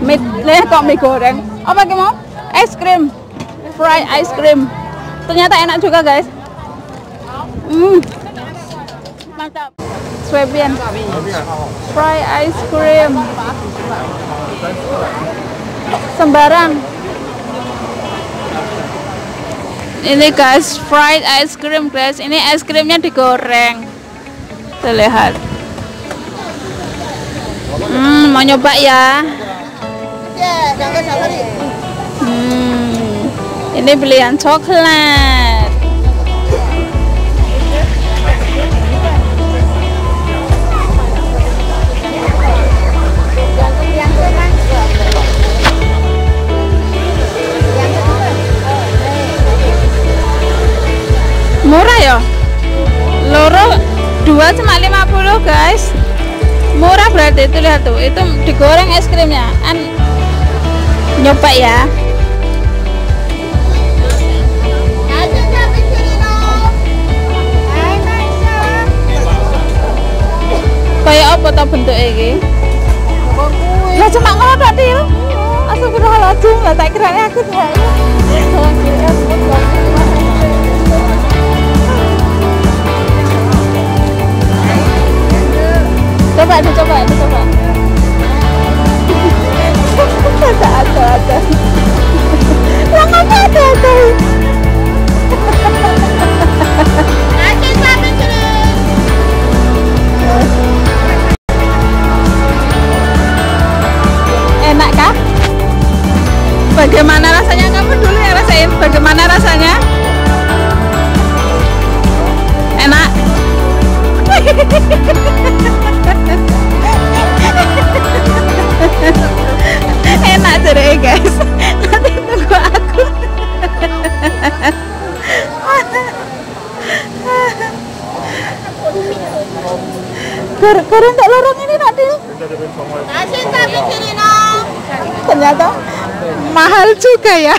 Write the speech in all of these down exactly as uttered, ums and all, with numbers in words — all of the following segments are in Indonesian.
Mie, leh kok mie goreng. Apa ki mau? Es krim. Fried ice cream. Ternyata enak juga, guys. Hmm. Mantap. Swabian. Fried ice cream. Sembarang. Ini guys, fried ice cream, guys. Ini es krimnya digoreng. Terlihat. Hmm, mau nyoba ya? Hmm, ini belian coklat. Murah ya? Loro dua cuma lima puluh, guys. Murah berarti, itu lihat tuh, itu digoreng es krimnya. An nyoba ya. Kayak apa tau bentuknya ini? Ya cuma ngono tok, Til. Astagfirullahaladzim, lah tak kira aku dah. Coba, dicoba, dicoba. Ada, ada, ada. Yang apa ada, ada. Enak kah? Bagaimana rasanya? Kamu dulu ya rasain. Bagaimana rasanya? Enak. Enak cerai, guys. Nanti tunggu aku. Goreng tak lorong ini nanti. Ternyata mahal juga ya.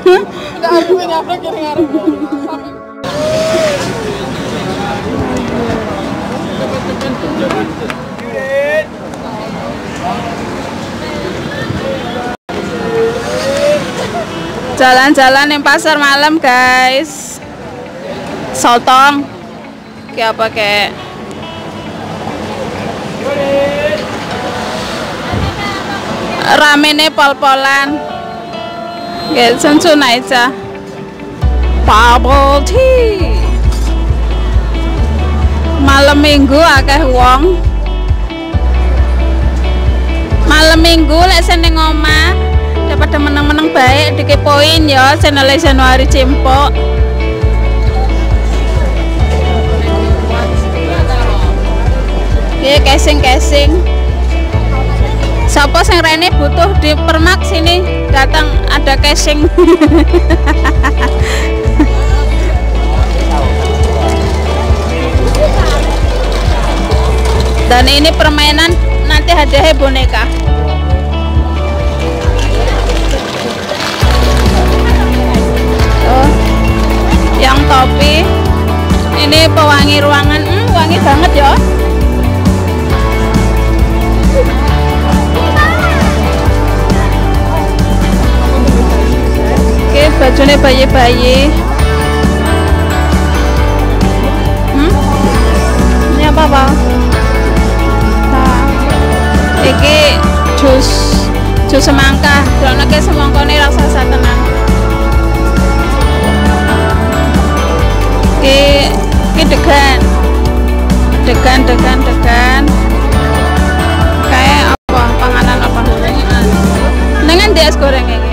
Jalan-jalan di pasar malam guys. Sotong kayak apa kayak ramene pol-polan kayak sensu aja bubble tea. Malam minggu akeh wong. Malam minggu lek seneng omah daripada meneng-meneng baik dikepoin ya channel Januari Cimpo. Oke, casing-casing. Siapa sing rene butuh di Permak sini datang ada casing. Dan ini permainan nanti hadiahnya boneka. Oh, yang topi ini pewangi ruangan, hmm, wangi banget ya. Oke, bajunya bayi-bayi. Hmm? Ini apa pak? Iki jus jus semangka, karena ke semangka ini raksasa tenang. Ki ki degan, degan, degan, degan. Kayak apa? Panganan apa? Dengan dia es goreng ini.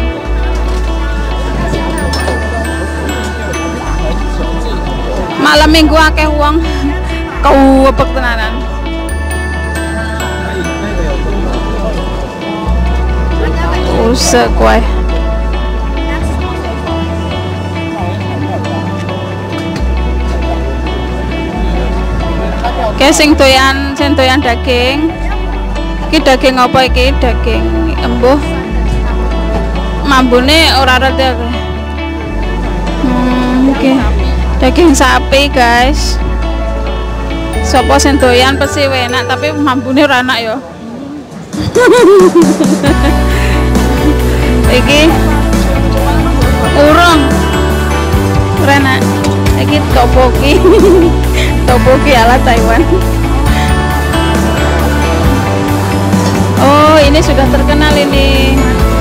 Malam minggu akeh uang, kau apa tenanan? Usah kue. Oke, sing doyan, sing doyan daging. Iki daging apa iki? Daging embuh. Mambune ora rada. Hmm, oke. Daging sapi, guys. Sopo sing doyan pasti enak, tapi mambune ora enak ya. Iki urung Rena, iki topoki. Topoki ala Taiwan. Oh, ini sudah terkenal ini.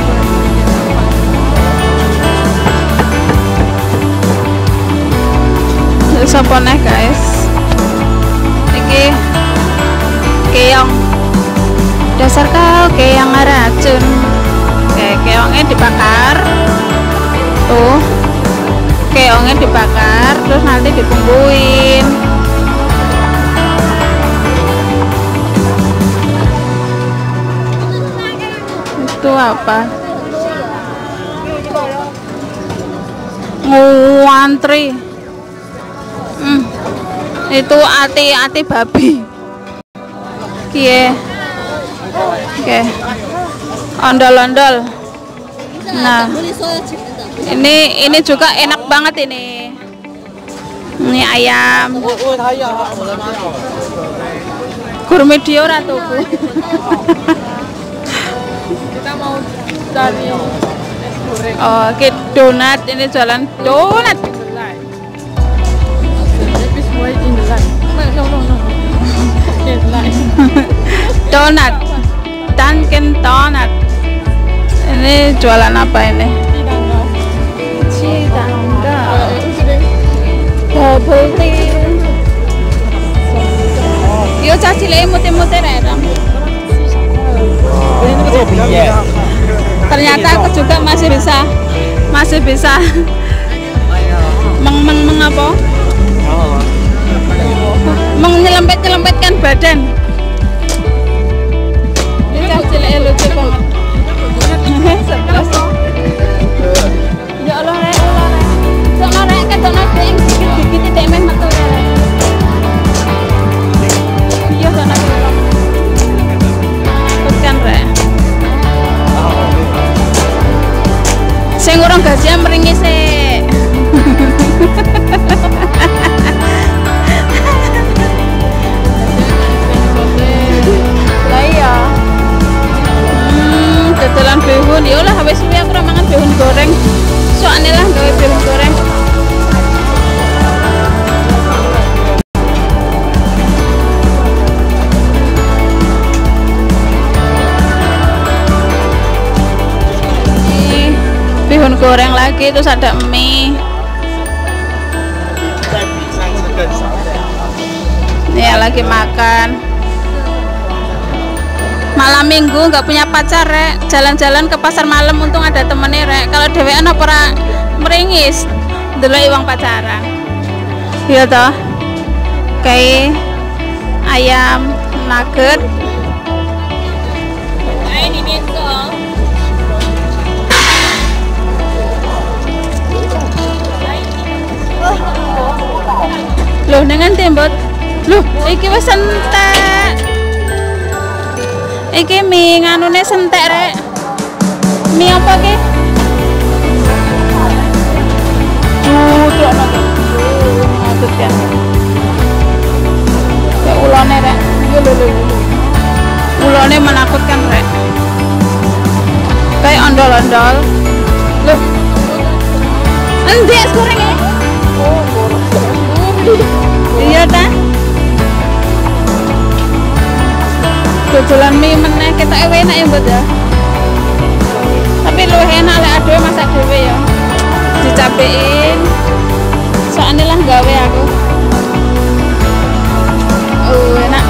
Sapa neh guys? Iki keong. Dasar kau keong racun. Oke, keongnya dibakar. Tuh. Keongnya dibakar terus nanti dibumbuin. Itu apa? Nguantri. Hmm. Itu ati-ati babi. Kie. Oke. Ondol-ondol. Nah, ini ini juga enak banget ini. Ini ayam. Gourmet dia ora tuku. Kita mau cari oh, oke, donat, ini jualan donat. Donat. Dunkin Donat. Ini jualan apa ini? Cidangga. Bubble tea. Yo caci le mute-mute rerang. Ternyata aku juga masih bisa masih bisa meng meng meng apa? Menyelempet-nyelempetkan badan. Ini caci le lucu banget. Ya Allah rek, Allah rek. Sono rek ketone ding dikit-dikit dek meh metu rek. Iya sono. Tekan rek. Sing urung gajian meringis sih. Lah iya. Hmm, dodolan bihun. Ya lah wis suwi aku ora mangan bihun goreng. Soalnya lah gawe bihun goreng. Ini bihun goreng lagi, terus ada mie. Nih lagi makan. Malam minggu nggak punya pacar rek, jalan-jalan ke pasar malam, untung ada temennya rek. Kalau dewean apa ora meringis delok wong pacaran. Iya toh. Kayak ayam nugget. Loh dengan tembot. Loh, iki wis entek. Iki mie nganune sentek rek. Mie apa ki? Uh, tuh ana. Ngadut kan. Ya ulone rek. Yo lho lho. Ulone menakutkan rek. Kayak ondol-ondol. Loh. Endi es goreng ya? Oh, goreng. Iya ta? Dodolan mie meneh ketok enak ya mbak ya. Tapi lu enak lek adoe masak dhewe ya. Dicabein. Soalnya lah gawe aku. Oh, enak.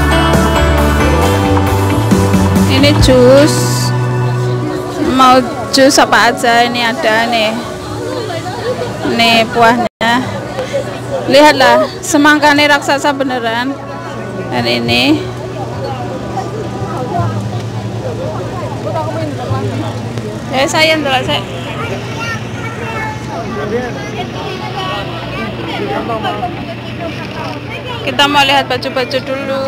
Ini jus. Mau jus apa aja ini ada nih. Nih buahnya. Lihatlah, semangkanya raksasa beneran. Dan ini ya saya ndelok saya. Kita mau lihat baju-baju dulu.